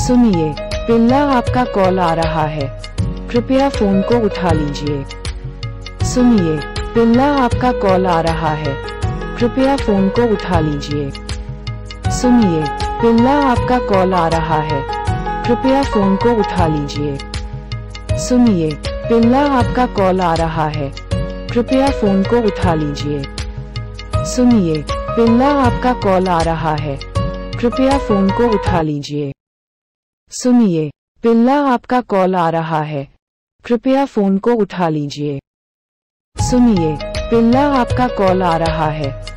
सुनिए, बिल्ला आपका कॉल आ रहा है, कृपया फोन को उठा लीजिए। सुनिए, बिल्ला आपका कॉल आ रहा है, कृपया फोन को उठा लीजिए। सुनिए, बिल्ला आपका कॉल आ रहा है, कृपया फोन को उठा लीजिए। सुनिए, बिल्ला आपका कॉल आ रहा है, कृपया फोन को उठा लीजिए। सुनिए, बिल्ला आपका कॉल आ रहा है, कृपया फोन को उठा लीजिए। सुनिए, बिल्ला आपका कॉल आ रहा है, कृपया फोन को उठा लीजिए। सुनिए, बिल्ला आपका कॉल आ रहा है,